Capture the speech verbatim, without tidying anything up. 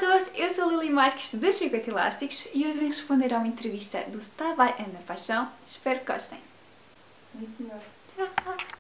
todos, eu sou a Lili Marques dos Circuito Elásticos e hoje vim responder a uma entrevista do Está Vai Ana Paixão. Espero que gostem. Muito melhor. Tchau!